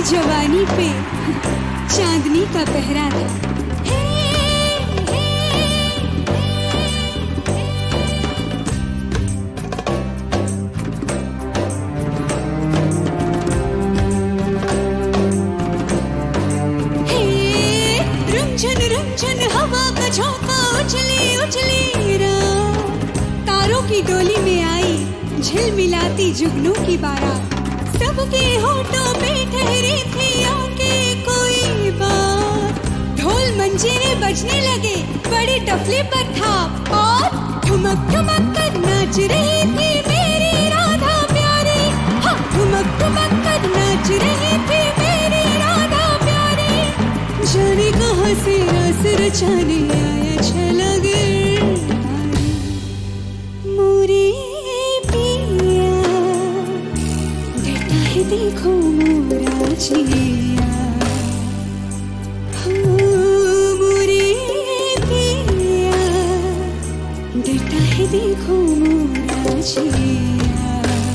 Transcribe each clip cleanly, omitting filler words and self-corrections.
जवानी पे चांदनी का पहरा था। रुमझन हवा का झोंका उछली उछली रात, तारों की डोली में आई झिलमिलाती जुगनू की बारात। सबके होठों पे ठहरी थी आके कोई बात, ढोल मंजीरे बजने लगे बड़े टफले पर था, और ठुमक ठुमक कर नाच रही थी मेरी राधा प्यारी। हाँ, ठुमक ठुमक कर नाच रही थी मेरी राधा प्यारी। जाने कहाँ से रास रचाने आया छला गिरधारी। मोरे पिया डरता है देखो मोरा जिया। मोरे पिया डरता है देखो मोरा जिया।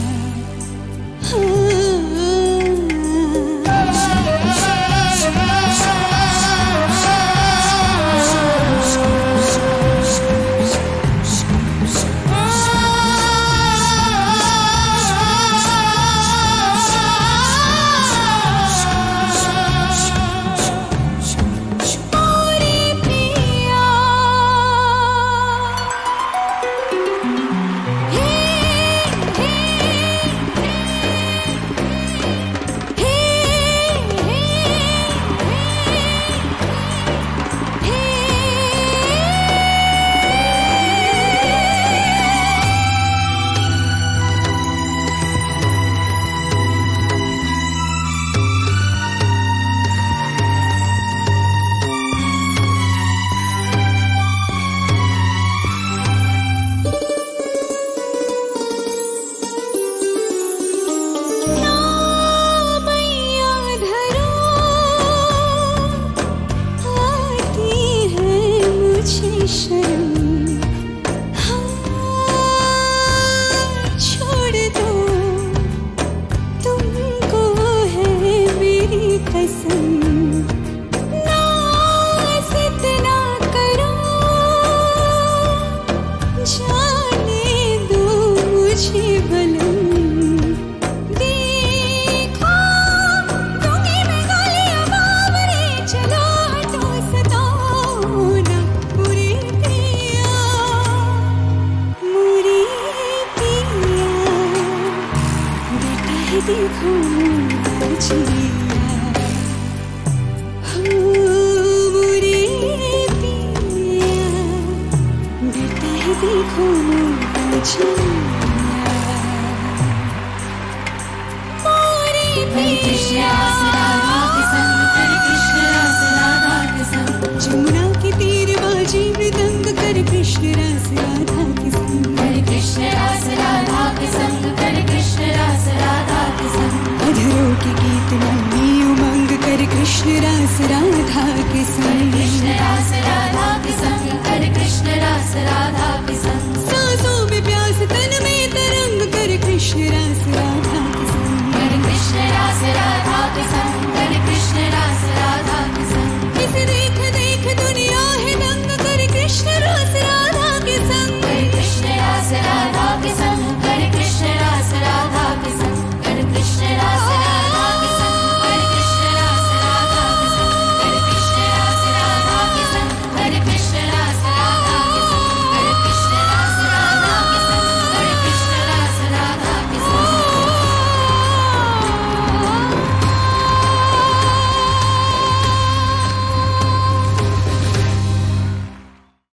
देखो मोरा जिया। मोरे पिया डरता है देखो मोरा जिया। मोरे पिया जमुना के तीर बाजी मृदंग कर कृष्ण रास राधा के संग। कृष्ण रास राधा के संग कर कृष्ण रास राधा के संग। अधरों के गीत मनी उमंग कर कृष्ण रास राधा के संग। कृष्ण रास राधा के संग कर कृष्ण रास राधा के